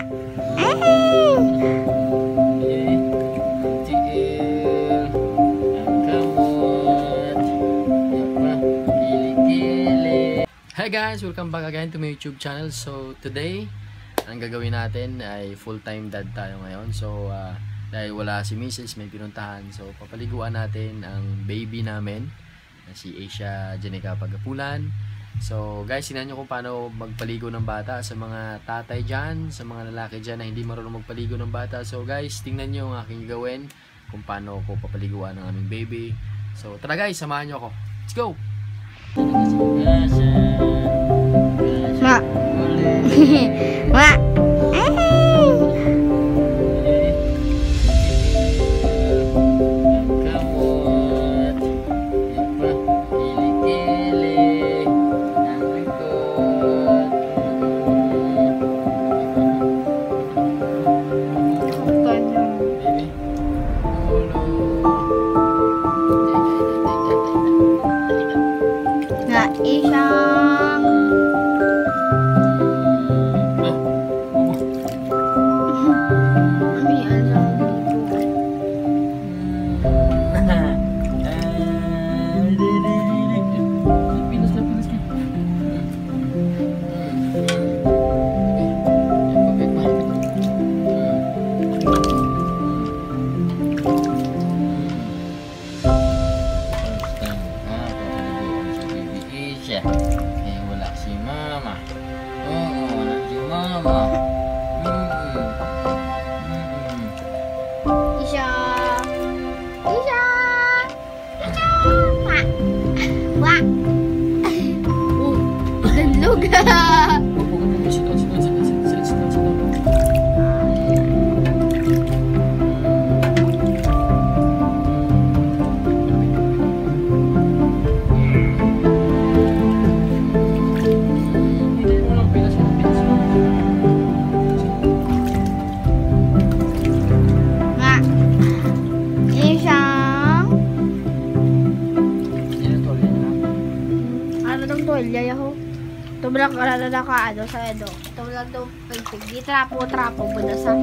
Hi guys! Welcome back again to my YouTube channel. So today, ang gagawin natin ay full-time dad tayo ngayon. So dahil wala si Mrs. may pinuntahan, so papaliguan natin ang baby namin na si Asia Jenica Pagapulan. So guys, sinan nyo kung paano magpaligo ng bata sa mga tatay dyan, sa mga lalaki dyan na hindi marunong magpaligo ng bata. So guys, tingnan nyo ang aking gawin kung paano ko papaliguan ng aming baby. So tara guys, samahan nyo ako. Let's go! Ma. Ma. Wala si mama. Wala si mama. Isha. Isha. Isha. Wah. Wah. Hello guys. Tuwalya ho. Ito lang karala ka ano sa edo. Ito lang to pagpig. Di trapo buda sa.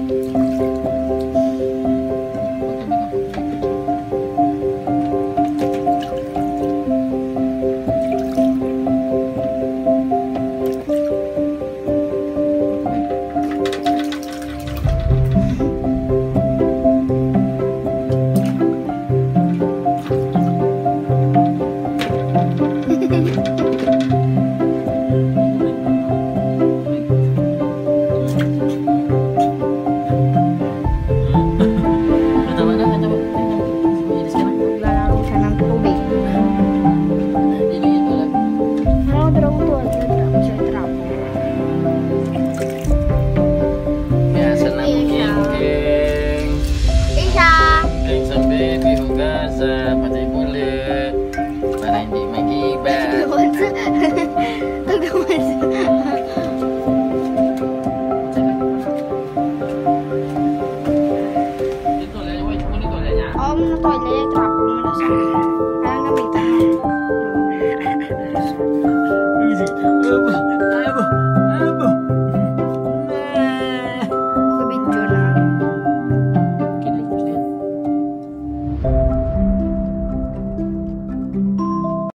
Abo.